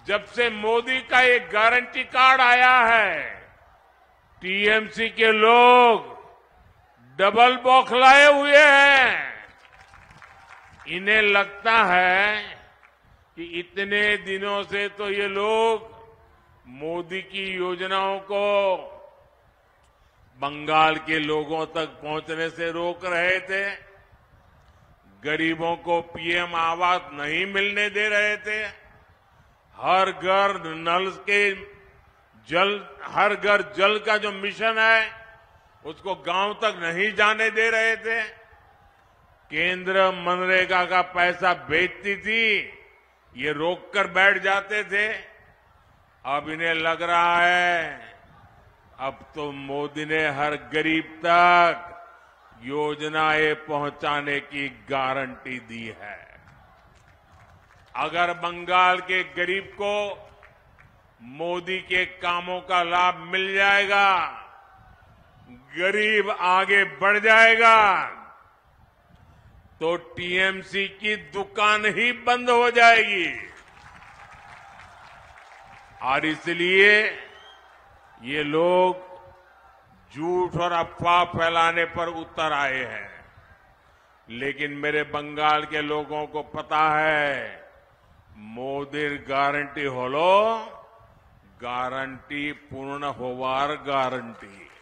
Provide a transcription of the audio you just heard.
जब से मोदी का एक गारंटी कार्ड आया है, टीएमसी के लोग डबल बौखलाए हुए हैं। इन्हें लगता है कि इतने दिनों से तो ये लोग मोदी की योजनाओं को बंगाल के लोगों तक पहुंचने से रोक रहे थे, गरीबों को पीएम आवास नहीं मिलने दे रहे थे, हर घर नल के जल, हर घर जल का जो मिशन है उसको गांव तक नहीं जाने दे रहे थे, केंद्र मनरेगा का पैसा भेजती थी, ये रोककर बैठ जाते थे। अब इन्हें लग रहा है अब तो मोदी ने हर गरीब तक योजनाएं पहुंचाने की गारंटी दी है। अगर बंगाल के गरीब को मोदी के कामों का लाभ मिल जाएगा, गरीब आगे बढ़ जाएगा, तो टीएमसी की दुकान ही बंद हो जाएगी। और इसलिए ये लोग झूठ और अफवाह फैलाने पर उतर आए हैं। लेकिन मेरे बंगाल के लोगों को पता है, मोदी गारंटी होलो, गारंटी पूर्ण होवार गारंटी।